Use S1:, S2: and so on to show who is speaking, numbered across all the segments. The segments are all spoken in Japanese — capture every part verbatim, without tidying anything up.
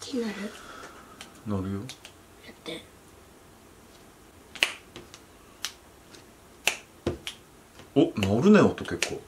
S1: 気になる？
S2: なるよ。
S1: やって。
S2: お、なるね音結構。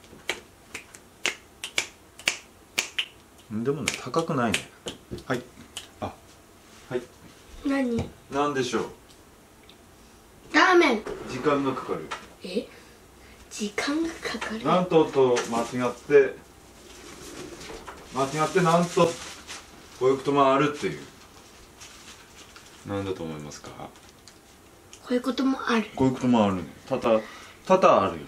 S2: でもね高くないね。はい。あ、はい。
S1: 何？
S2: なんでしょう。
S1: ラーメン。
S2: 時間がかかる。
S1: え？時間がかかる。
S2: なんとと間違って間違ってなんとこういうこともあるっていう。なんだと思いますか？
S1: こういうこともある。
S2: こういうこともあるね。多々多々あるよね。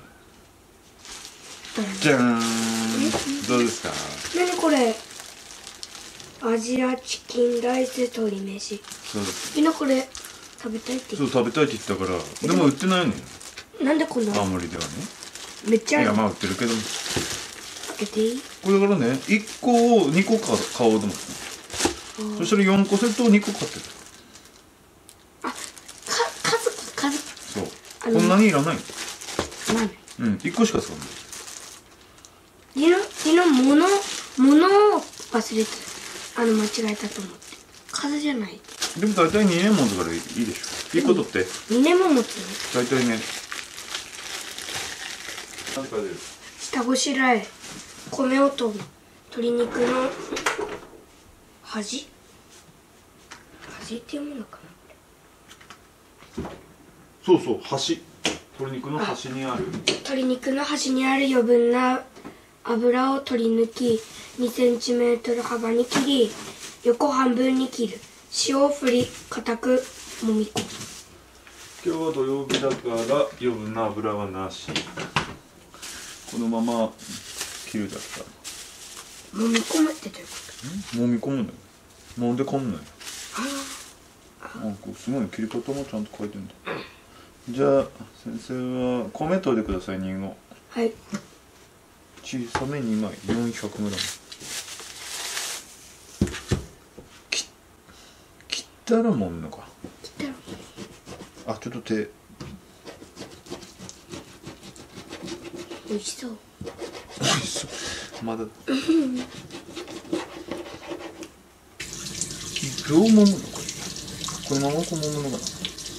S2: じゃーん。どうですか？
S1: 何これ？アジアチキンライス鶏飯。
S2: そうです。
S1: みんなこれ食べたいって
S2: そう
S1: 言って。
S2: 食べたいって言ったから。でも売ってないのよ。
S1: なんでこんな？
S2: 青森ではね。
S1: めっちゃある。
S2: いやまあ売ってるけど。
S1: 開けていい？
S2: これだからね、いっこをにこか買おうと思って。そしたらよんこセットをにこ買ってる。
S1: あ、か数数。
S2: そう。
S1: あの
S2: こんなにいらないの。
S1: なんで？
S2: うん、いっこしか使わない。
S1: 昨日昨日物物を忘れてあの間違えたと思って。数じゃない。
S2: でも大体にねんもんだからいいでしょ。いっこ取って。
S1: にねんも持つの？
S2: 大体ね。何か出る。
S1: 下ごしらえ、米をと鶏肉の端端って読むのかな。
S2: そうそう、端。鶏肉の端にある。
S1: 鶏肉の端にある余分な油を取り抜きにセンチメートル幅に切り横半分に切る。塩を振り固く揉み込む。
S2: 今日は土曜日だから余分な油はなし。このまま切るだけだ。
S1: 揉み込むってどういうこ
S2: 揉み込むのよ。揉んでこんのよ。
S1: と？あ
S2: あ、こうすごい切り方もちゃんと書いてるんだ。じゃあ先生は米取ってください。に合。
S1: あ、はい。
S2: 小さめにまい よんひゃくグラム。き切ったら揉むのか。
S1: 切ったら
S2: あ、ちょっと手。
S1: 美味しそう。
S2: おいしそう。まだ。どう揉むのこれ。このままこう揉むのかな。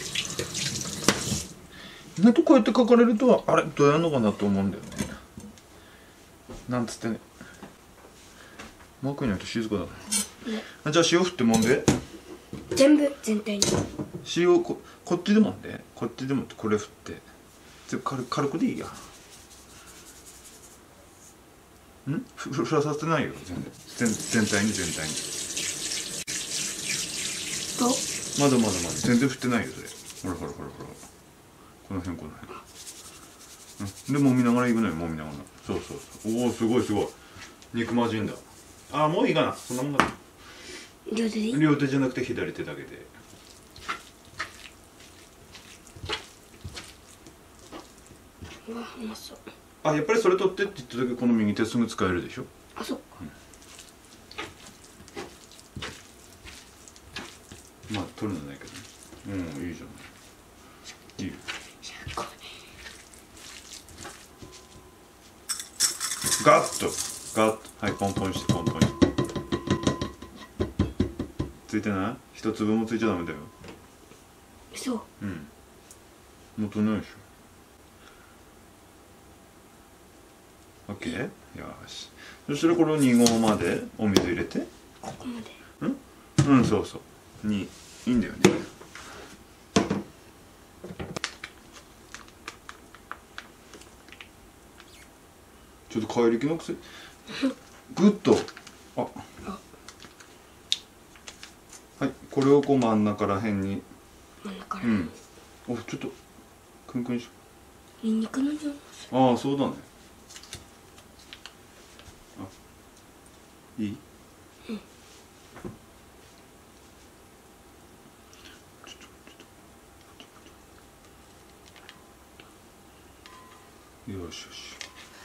S2: 意外とこうやって書かれるとあれどうやるのかなと思うんだよね。なんつってね。マークになると静かだね。あ、じゃあ塩振って揉んで。
S1: 全部全体に。
S2: 塩 こ, こっちでもんでこっちでもってこれ振って全部 軽, 軽くでいいや。んふ振らさせてないよ。全全体に全体に
S1: と
S2: まだまだまだ全然振ってないよそれ。ほらほらほらほらこの辺この辺、うん、で揉みながらいくのよ。揉みながら。そうそうそう。おおすごいすごい。肉まじんだ。ああもういいかな。そんなもんだ。
S1: 両手でいい？
S2: 両手じゃなくて左手だけで。
S1: うわうまそう。
S2: あ、やっぱりそれ取ってって言った時この右手すぐ使えるでしょ。
S1: あ、そっか。
S2: うん、まあ取るのないけどね。うんいいじゃん。いいよ。ガッとガッとはいポンポンしてポンポンして。ついてない？一粒もついちゃダメだよ。
S1: そう。
S2: うん。もっとないでしょ。オッケー。よし。そしたらこれをに合までお水入れて。
S1: ここまで。
S2: うん？うんそうそう。にいいんだよね。ちょっと怪力のくせ。グッと。あ。はい、これをこう真ん中らへんに。
S1: 真ん中ら
S2: うん。お、ちょっと。くんくんし。
S1: ニンニクの匂い。
S2: ああ、そうだね。あ。いい。うん。ちょっと、ちょっと。よしよし。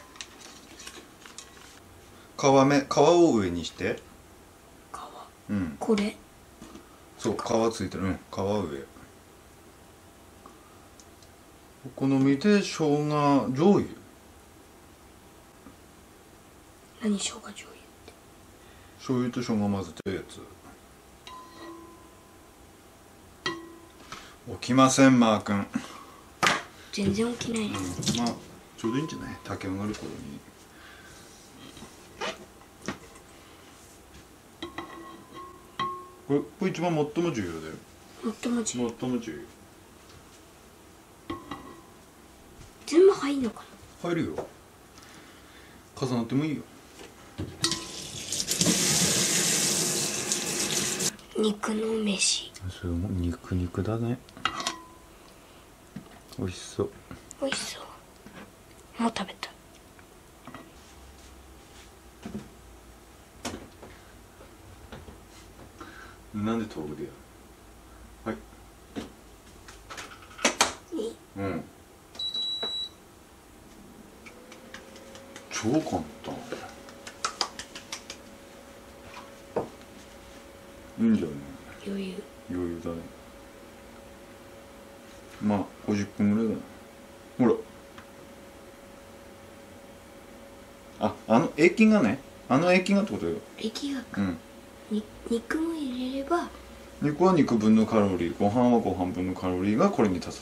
S2: 皮目、皮を上にして。
S1: 皮。
S2: うん。
S1: これ。
S2: そう、皮ついてる。うん、皮上。お好みで生姜醤油。
S1: 何生姜醤油って？
S2: 醤油と生姜混ぜたやつ。 起きませんマー君。
S1: 全然起きないね、
S2: うん、まあちょうどいいんじゃない、炊き上がる頃に。これ、これ一番最も重要だよ。
S1: 最も重要。
S2: 最も重要。
S1: 全部入んのか
S2: 入るよ。重なってもいいよ。
S1: 肉の飯。
S2: それも肉肉だね。美味しそう。
S1: 美味しそう。もう食べた。
S2: なんで豆腐でやる。はい。いい。うん。超簡単。いいんじゃない。
S1: 余裕。
S2: 余裕だね。まあごじゅっぷんぐらいだな。ほら。あ、あの液がね、あの液がってことよ。
S1: 液が
S2: うん。
S1: に肉も入れれば。
S2: 肉は肉分のカロリー、ご飯はご飯分のカロリーがこれに足す。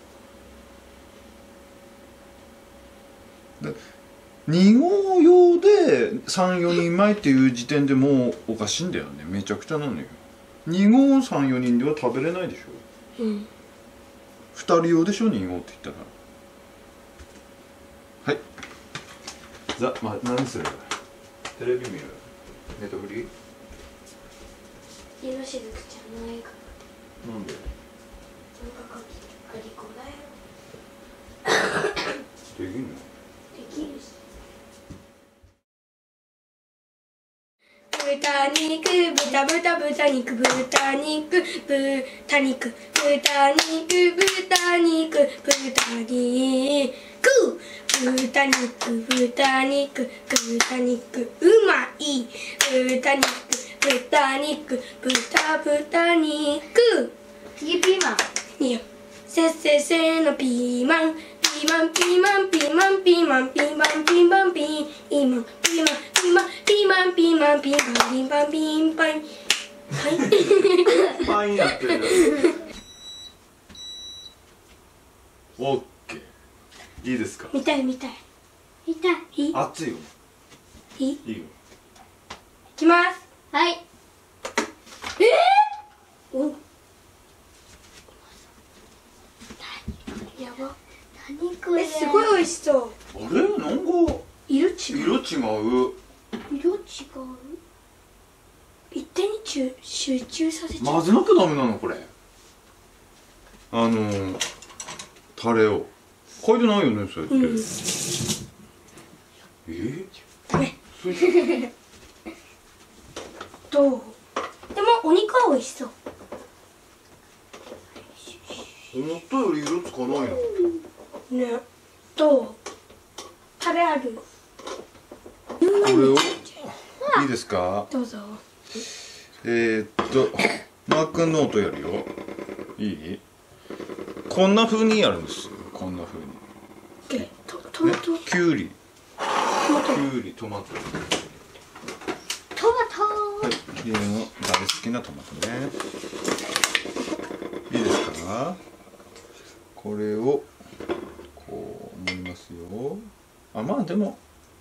S2: で、に合用でさん、よにんまえっていう時点でもうおかしいんだよね。めちゃくちゃなのよ。に合さん、よにんでは食べれないでしょ。うん。ふたり用でしょ、に合って言ったら。はい。じゃあ、まあ、何する？テレビ見る？ネットフリー？
S1: 広しずくちゃんの映画。
S2: なんで？
S1: なんかかきありこだよ。
S2: できんの？
S1: できるし。豚肉、豚豚豚肉、豚肉、豚肉、豚肉、豚肉、豚肉、豚肉、豚肉、豚肉、うまい。豚肉、豚肉、豚豚肉。次ピーマン。いいよ。せっせっせのピーマン。ピーマンピーマンピーマンピーマンピーマンピーマンピーマンピーマンピーマンピーマンピーマンピーマンピーマンピーマン。はいパン
S2: やってる。オッケー。いいですか。
S1: 見たい見たい見たい。
S2: 熱いよ。
S1: いい。
S2: いいよ。
S1: いきます。はい。えー、おやば。何これ。え、すごい美味しそう。
S2: あれ、なんか
S1: 色違う。
S2: 色違う。
S1: 色違う。一点に集集中させちゃう。
S2: 混ぜなきゃダメなのこれ。あのー、タレを書いてないよね、そうやって。うん、えー、
S1: ダメ。どう？でもお肉は美味しそう。
S2: 思ったより色つかないの。
S1: ね、どう？タレある？
S2: これをいいですか？
S1: どうぞ。
S2: えー、っとマー君の音やるよ。いい？こんな風にやるんですよ。こんな風に。
S1: え、トトマト？
S2: ね、きゅうり。きゅうり、トマト。
S1: トマト。
S2: はい、家の大好きなトマトね。いいですか？これをこう盛りますよ。あ、まあでも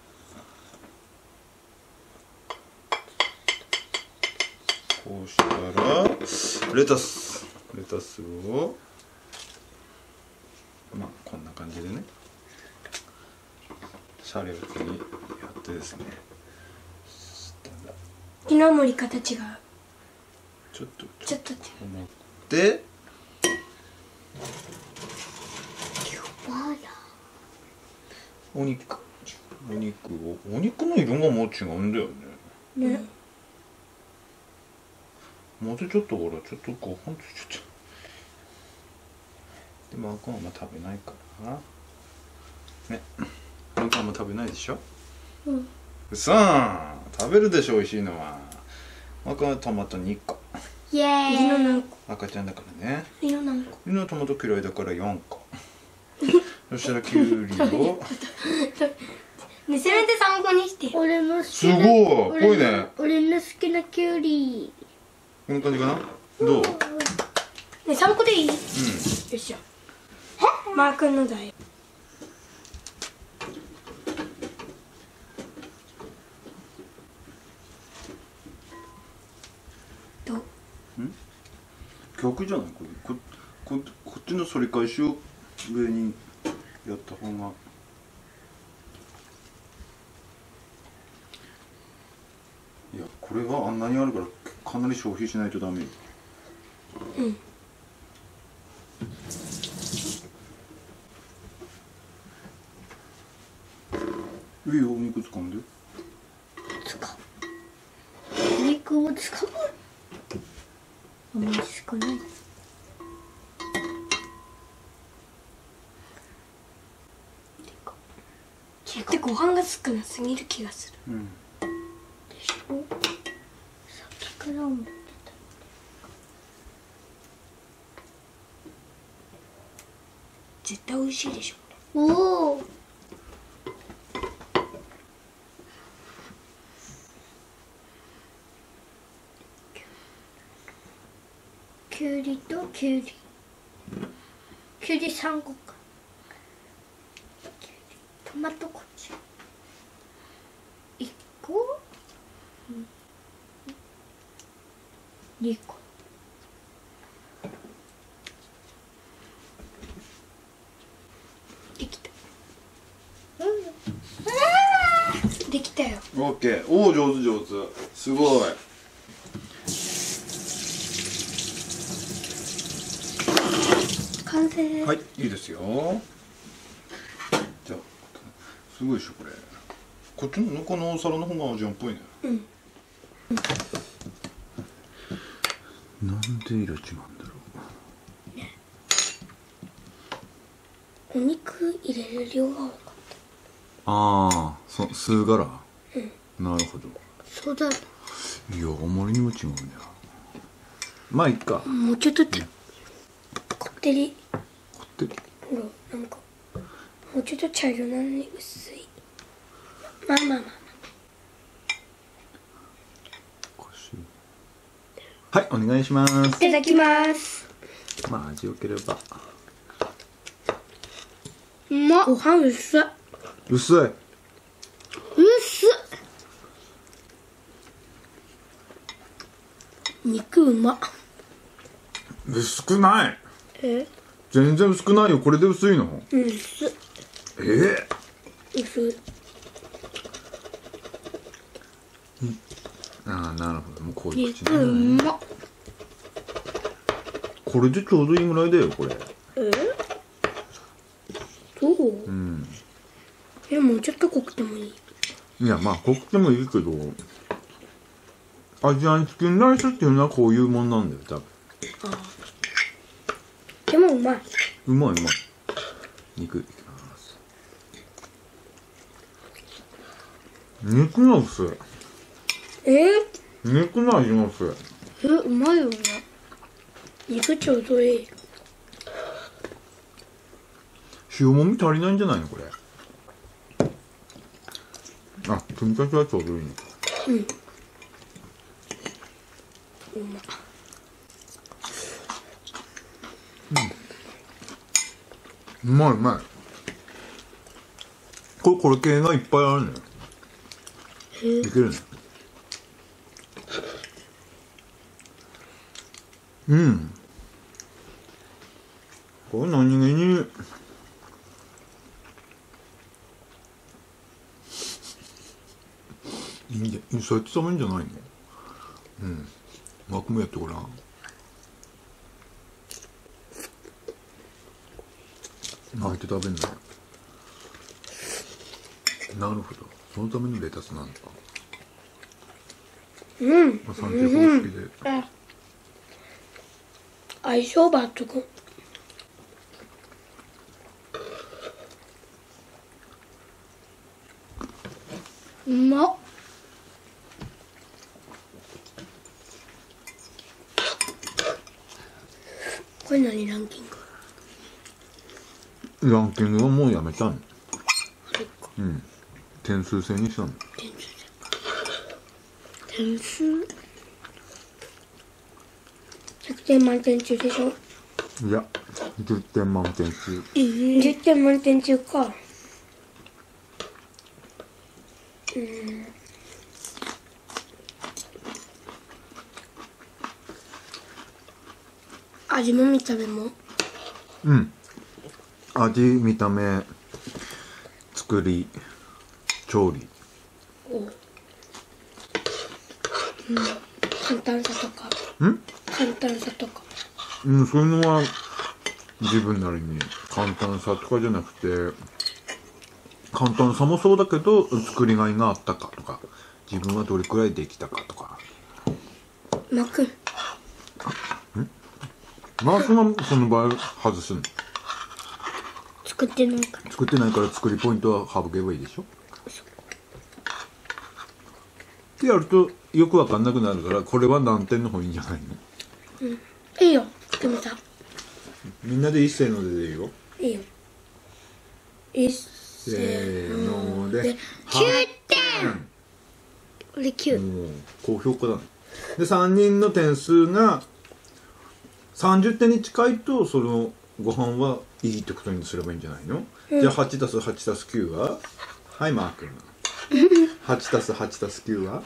S2: こうしたらレタスレタスをまあこんな感じでね、シャレオツにやってですね。
S1: 昨日盛り方違う。
S2: ちょっと
S1: ちょっと
S2: 思ってお肉お肉をお肉の色がもう違うんだよね。ね。まずちょっとほらちょっとご飯とちょっとでもあくんはあんま食べないからね。あくんあんま食べないでしょ。うん。さあ食べるでしょ、美味しいのは。あくんはトマトにこ。
S1: イエーイ。
S2: 赤ちゃんだからね。
S1: 色何個？
S2: 色のトマト嫌いだからよんこ。そしたらきゅうりを
S1: ね、せめてさんこにして。
S3: 俺の好きな、
S2: すごい濃いね。
S3: 俺の好きなきゅうり。
S2: こんな感じかな。どう？
S1: ね、さんこでいい？
S2: うん。
S1: よいしょ。マー君のだよ。どう？
S2: 逆じゃないこれ。こここっちの反り返しを上にやった方が。いや、これがあんなにあるからかなり消費しないとダメよ。
S1: うん。
S2: いいよ、お肉掴んで。
S1: つかお肉をつかむ。あんまり少ない。結構ご飯が少なすぎる気がする。
S2: うん。
S1: でしょ。さっきから思ってた。絶対美味しいでしょ。おお。きゅうりときゅうり。きゅうりさんこか。きゅうりトマトこっち。いっこ。にこ。できた。うん。できたよ。
S2: オッケー。おお、上手上手。すごい。
S1: 完成。
S2: はい、いいですよ。じゃあ、すごいでしょこれ。こっちのこのお皿の方がアジアンっぽいね。
S1: うん。
S2: なんで色違うんだろ
S1: う。お肉入れる量が多かった。
S2: ああ、そ吸う柄。うん。なるほど。
S1: そうだ。い
S2: や、あまりにも違うんだよ。まあいっか。
S1: もうちょっとてこってり。
S2: こってり。
S1: ほら、なんかもうちょっと茶色なのに薄い。まあまあまあま
S2: あ。はい、お願いします。
S1: いただきます。
S2: まあ味よければ。
S1: うまっ。ご飯薄い。
S2: 薄い。
S1: 薄っ。肉うまっ。
S2: 薄くない。
S1: え？
S2: 全然薄くないよ。これで薄いの？
S1: うん、薄い。
S2: ええ。
S1: 薄い。
S2: ああ、なるほど。もうこういう口
S1: 肉うまっ。
S2: これでちょうどいいぐらいだよ、これ。
S1: え？どう？
S2: うん。
S1: え、もうちょっと濃くてもいい。
S2: いや、まあ濃くてもいいけど、アジアンチキンライスっていうのはこういうもんなんだよ、多分。
S1: ああ。でもうまい。
S2: うまいうまい。肉いきます。肉が薄い。
S1: え？
S2: 肉の味が薄い。
S1: え、うまいよね。肉ちょうどいい。
S2: 塩もみ足りないんじゃないのこれ。あ、組み立てはちょうどいいの。
S1: うん。うまっ。
S2: うまいうまい。これこれ系がいっぱいあるのよ。いけるね。うん。これ何気にいいんじゃ、そうやって食べるんじゃないの？うん。マクもやってごらん。巻いて食べんだ。なるほど。そのためのレタスなんだ。
S1: うん。
S2: まあ、三平方式で。
S1: 相性抜群。うまっ。これ何ランキング？
S2: ランキングはもうやめたの。
S1: あれか。
S2: うん。点数制にしたの。
S1: 点数制か。点数ひゃくてん満点中でしょ。
S2: いやじゅってん満点中。
S1: じゅってん満点中か。うん味も見た目も。
S2: うん。味、見た目、作り、調理。
S1: お、うん、簡単さとか。
S2: ん？
S1: 簡単さとか。
S2: うん、そういうのは自分なりに簡単さとかじゃなくて、簡単さもそうだけど作りがいがあったかとか、自分はどれくらいできたかとか。
S1: 巻く。
S2: まあそのその場合外すの。
S1: 作ってないから。
S2: 作ってないから作りポイントは省けばいいでしょ。ってやるとよくわかんなくなるから、これは何点の方がいいんじゃないの？
S1: うん、いいよ。決めた。
S2: みんなで一斉のででいいよ。
S1: いいよ。一
S2: せ
S1: 斉
S2: ーので
S1: きゅうてん。俺きゅう。
S2: もう高評価だね。でさんにんの点数がさんじゅってんに近いと、そのご飯はいいってことにすればいいんじゃないの？うん、じゃあはちたすはちたすきゅうは？はい、マー君。はちたすはちたすきゅうは？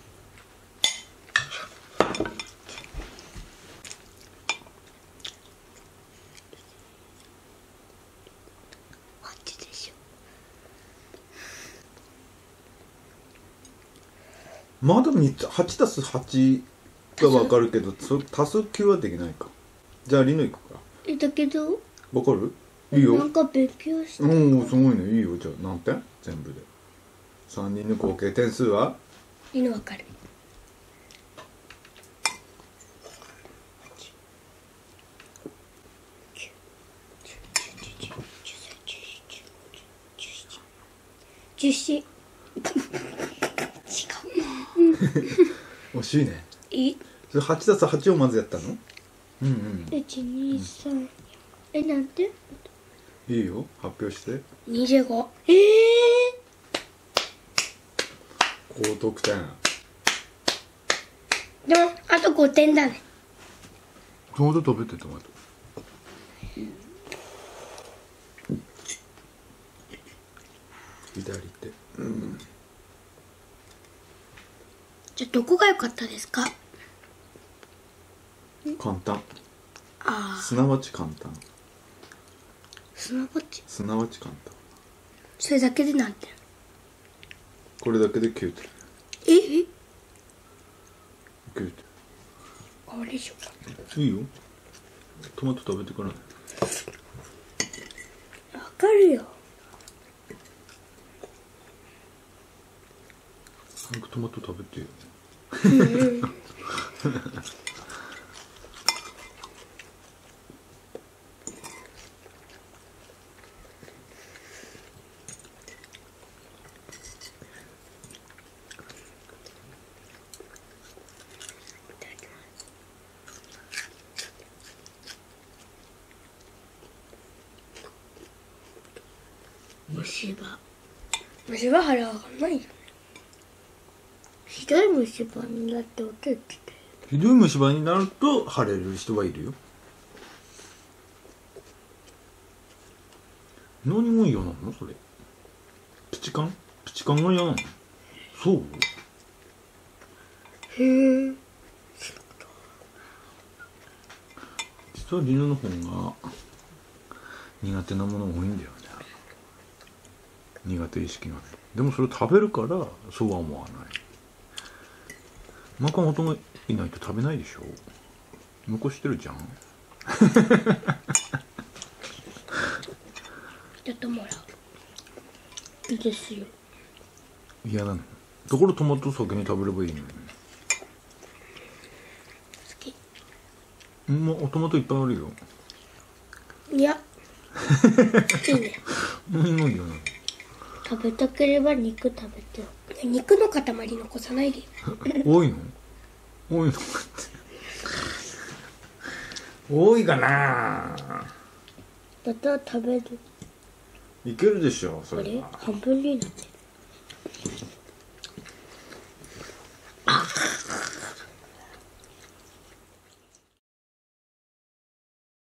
S1: はちでしょ。
S2: まだみっつ、はちたすはちがわかるけど、足すきゅうはできないか。じゃあリノいくか。
S1: え、だけど
S2: わかる？いいよ。
S1: なんか勉強して。
S2: おお、すごいね。いいよ。じゃあ何点？全部でさんにんの合計点数は？
S1: リノわかる。じゅうし。違う。
S2: 惜しいね。
S1: い
S2: それはちたすはちをまずやったの？うんうん。
S1: いち、に、さん。え、なんて？
S2: いいよ。発表して。
S1: にじゅうご。ええ
S2: 高得点。
S1: でもあとごてんだね。
S2: ちょうど食べてトマト。左手。うん。
S1: じゃあどこが良かったですか？
S2: 簡単。
S1: ああ。
S2: すなわち簡単。
S1: すなわち。
S2: すなわち簡単。
S1: それだけで何点？
S2: これだけできゅうてん。
S1: え？
S2: きゅうてん。
S1: あれでしょ。
S2: いいよ。トマト食べてからね。
S1: わかるよ。
S2: 早くトマト食べてよ。
S1: うんうん虫歯。虫歯腹がないよね。ひどい虫歯になっておけって
S2: ひどい虫歯になると腫れる人はいるよ。何も嫌なのそれ？プチカン？プチカンが嫌なの？そう？
S1: へえ。
S2: 実はリノの方が苦手なもの多いんだよね。苦手意識がね。でもそれを食べるからそうは思わない。マカモトがいないと食べないでしょ。残してるじゃん。
S1: ちょっともらう。いいですよ。
S2: 嫌なの。だからトマト先に食べればいいのに。
S1: 好き。
S2: もうトマトいっぱいあるよ。
S1: いや。いいね。
S2: 何が嫌なの？
S1: 食べたければ肉食べてよ。肉の塊残さないでよ。
S2: 多いの？多いの？多いかな。
S1: だったら食べる。
S2: いけるでしょそ
S1: これ
S2: れは。
S1: 半分になってる。